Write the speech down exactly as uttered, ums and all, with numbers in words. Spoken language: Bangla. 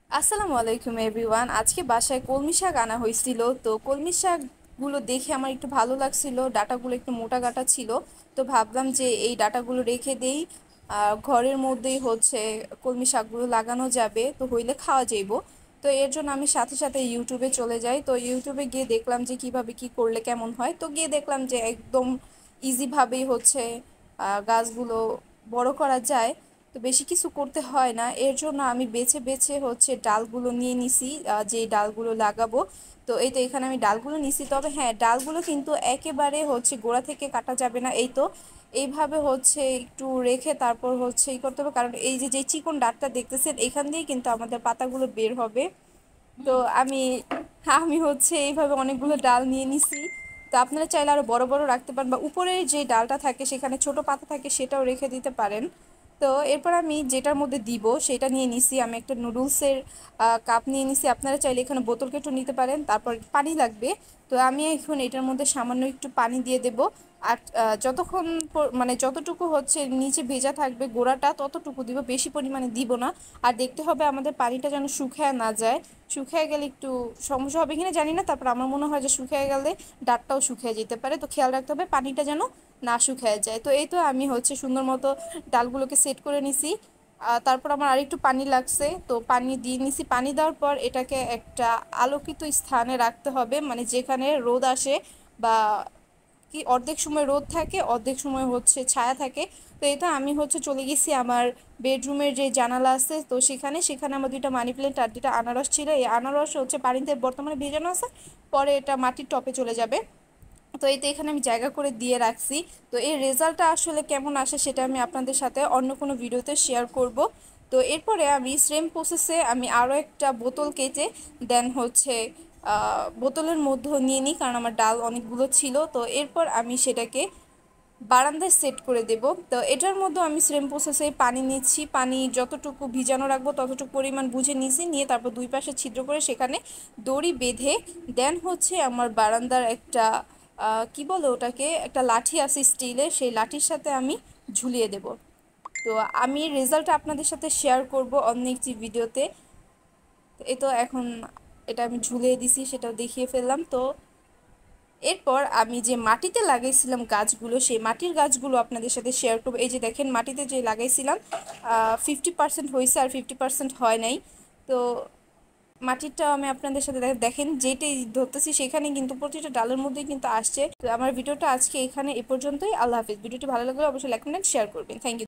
আসসালামু আলাইকুম এভরিওয়ান। আজকে বাসায় কলমি শাক আনা হয়েছিল। তো কলমি শাকগুলো দেখে আমার একটু ভালো লাগছিল, ডাটাগুলো একটু মোটা গাটা ছিল। তো ভাবলাম যে এই ডাটাগুলো রেখে দেই, আর ঘরের মধ্যেই হচ্ছে কলমি শাকগুলো লাগানো যাবে, তো হইলে খাওয়া যাইব। তো এর জন্য আমি সাথে সাথে ইউটিউবে চলে যাই। তো ইউটিউবে গিয়ে দেখলাম যে কিভাবে কি করলে কেমন হয়। তো গিয়ে দেখলাম যে একদম ইজিভাবেই হচ্ছে আহ, গাছগুলো বড় করা যায়। তো বেশি কিছু করতে হয় না। এর জন্য আমি বেছে বেছে হচ্ছে ডালগুলো নিয়ে নিছি, আহ, যেই ডালগুলো লাগাবো। তো এই তো এখানে আমি ডালগুলো নিছি, তবে হ্যাঁ, ডালগুলো কিন্তু একেবারে হচ্ছে গোড়া থেকে কাটা যাবে না। এই তো এইভাবে হচ্ছে একটু রেখে তারপর হচ্ছে ই করতে হবে, কারণ এই যে যে চিকন ডাঁটটা দেখতেছেন এখান দিয়েই কিন্তু আমাদের পাতাগুলো বের হবে। তো আমি আমি হচ্ছে এইভাবে অনেকগুলো ডাল নিয়ে নিছি। তো আপনারা চাইলে আরো বড় বড় রাখতে পারেন, বা উপরে যে ডালটা থাকে সেখানে ছোট পাতা থাকে সেটাও রেখে দিতে পারেন। তো এরপর আমি যেটার মধ্যে দিব সেটা নিয়ে নিছি। আমি একটা নুডলসের কাপ নিয়ে নিছি। আপনারা চাইলে এখানে বোতল কেটে নিতে পারেন। তারপর পানি লাগবে। তো আমি এখন এটার মধ্যে সামান্য একটু পানি দিয়ে দেব। আর আহ, যতক্ষণ পর- মানে যতটুকু হচ্ছে নিচে ভেজা থাকবে গোড়াটা ততটুকু দিব, বেশি পরিমাণে দিব না। আর দেখতে হবে আমাদের পানিটা যেন শুকায় না যায়। শুকিয়ে গেলে একটু সমস্যা হবে কিনা জানি না, তারপর আমার মনে হয় যে শুকিয়ে গেলে ডাঁটটাও শুকিয়ে যেতে পারে। তো খেয়াল রাখতে হবে পানিটা যেন না শুকিয়ে যায়। তো এই তো আমি হচ্ছে সুন্দর মতো ডালগুলোকে সেট করে নিছি। আহ, তারপর আমার আরেকটু পানি লাগছে, তো পানি দিয়ে নিছি। পানি দেওয়ার পর এটাকে একটা আলোকিত স্থানে রাখতে হবে, মানে যেখানে রোদ আসে, বা কি অর্ধেক সময় রোদ থাকে অর্ধেক সময় হচ্ছে ছায়া থাকে। তো এটা আমি হচ্ছে চলে গেছি আমার বেডরুমের যে জানালা আছে, তো সেখানে সেখানে আমার দুইটা মানি প্ল্যান্ট আর দুইটা আনারস ছিল। এই আনারস হচ্ছে পানিতে বর্তমানে ভেজানো আছে, পরে এটা মাটির টপে চলে যাবে। তো এই তো এখানে আমি জায়গা করে দিয়ে রাখছি। তো এই রেজাল্টটা আসলে কেমন আসে সেটা আমি আপনাদের সাথে অন্য কোনো ভিডিওতে শেয়ার করব। তো এরপরে আমি সেম প্রসেসে আমি আরও একটা বোতল কেটে দেন হচ্ছে আহ, বোতলের মধ্যে নিয়ে নিই, কারণ আমার ডাল অনেকগুলো ছিল। তো এরপর আমি সেটাকে বারান্দায় সেট করে দেব। তো এটার মধ্যে আমি সেম প্রসেসে পানি নিচ্ছি। পানি যতটুকু ভিজানো রাখবো ততটুকু পরিমাণ বুঝে নিয়েছি, নিয়ে তারপর দুই পাশে ছিদ্র করে সেখানে দড়ি বেঁধে দেন হচ্ছে আমার বারান্দার একটা আহ, কি বলে ওটাকে, একটা লাঠি আছে স্টিলের, সেই লাঠির সাথে আমি ঝুলিয়ে দেব। তো আমি রেজাল্টটা আপনাদের সাথে শেয়ার করব অন্য একটি ভিডিওতে। তো এই তো এখন এটা আমি ঝুলিয়ে দিছি, সেটাও দেখিয়ে ফেললাম। তো এরপর আমি যে মাটিতে লাগাইছিলাম গাছগুলো, সেই মাটির গাছগুলো আপনাদের সাথে শেয়ার করবো। এই যে দেখেন, মাটিতে যে লাগাইছিলাম ফিফটি পার্সেন্ট হয়েছে আর ফিফটি পার্সেন্ট হয় নাই। তো মাটিরটাও আমি আপনাদের সাথে দেখ- দেখেন যেটাই ধরতেছি সেখানে কিন্তু প্রতিটা ডালের মধ্যেই কিন্তু আসছে। তো আমার ভিডিওটা আজকে এখানে এ পর্যন্তই। আল্লাহ হাফিজ। ভিডিওটি ভালো লাগলে অবশ্যই লাইক কমেন্ট শেয়ার করবেন। Thank you.